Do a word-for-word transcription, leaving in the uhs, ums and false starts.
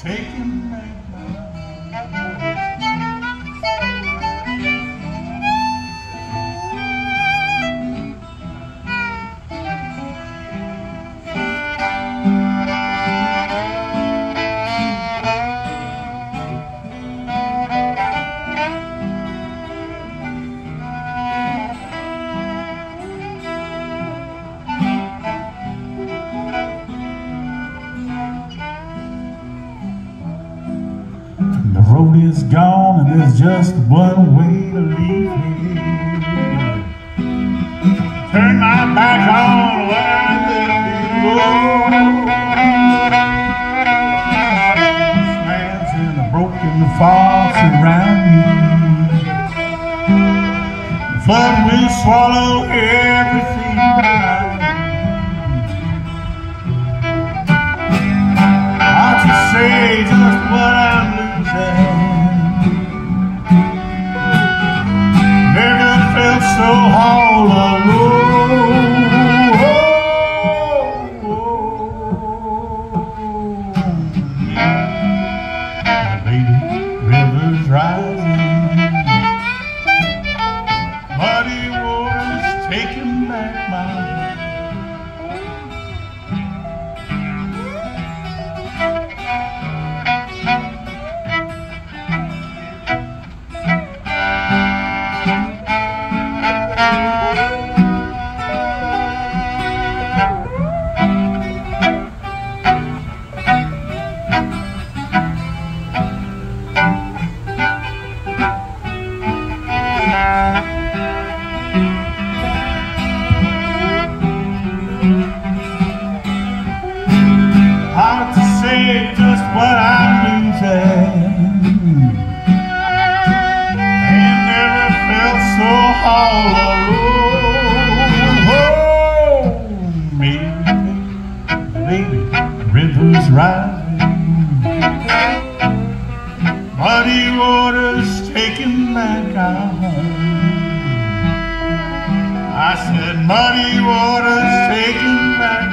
taking back the road is gone and there's just one way to leave here. Turn my back on where I live below. Slams and the broken faults around me. The flood will swallow everything around me. Hard to say just what I'm never felt so all alone. Lady, rivers rising, muddy waters taking back my hard to say just what I'm losing, and never felt so all alone. Oh, maybe, baby, rivers rising, muddy waters taking back our home. I said, muddy waters taking back